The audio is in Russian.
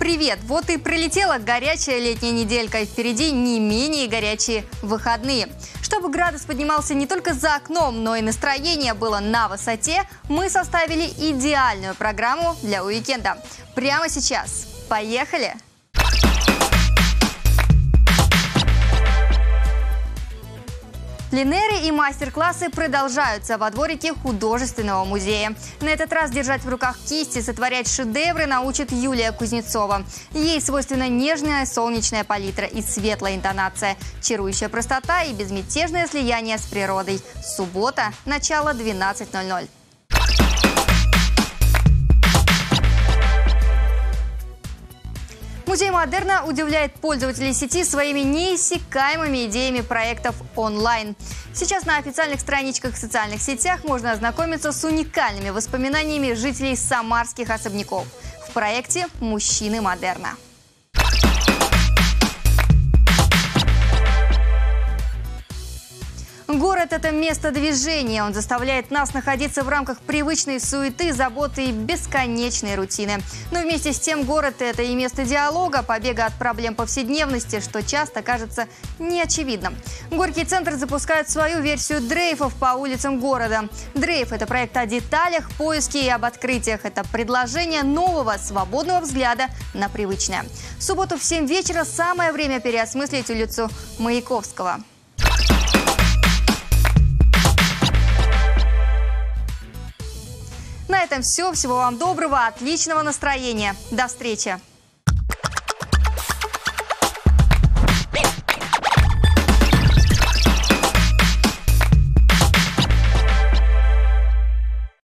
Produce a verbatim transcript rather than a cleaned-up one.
Привет! Вот и прилетела горячая летняя неделька, и впереди не менее горячие выходные. Чтобы градус поднимался не только за окном, но и настроение было на высоте, мы составили идеальную программу для уикенда. Прямо сейчас. Поехали! Пленеры и мастер-классы продолжаются во дворике художественного музея. На этот раз держать в руках кисти, сотворять шедевры научит Юлия Кузнецова. Ей свойственна нежная солнечная палитра и светлая интонация, чарующая простота и безмятежное слияние с природой. Суббота, начало двенадцать ноль ноль. Музей Модерна удивляет пользователей сети своими неиссякаемыми идеями проектов онлайн. Сейчас на официальных страничках в социальных сетях можно ознакомиться с уникальными воспоминаниями жителей самарских особняков в проекте «Мужчины Модерна». Город – это место движения. Он заставляет нас находиться в рамках привычной суеты, заботы и бесконечной рутины. Но вместе с тем город – это и место диалога, побега от проблем повседневности, что часто кажется неочевидным. Горький центр запускает свою версию дрейфов по улицам города. Дрейф – это проект о деталях, поиске и об открытиях. Это предложение нового, свободного взгляда на привычное. В субботу в семь вечера самое время переосмыслить улицу Маяковского. На этом все. Всего вам доброго, отличного настроения. До встречи!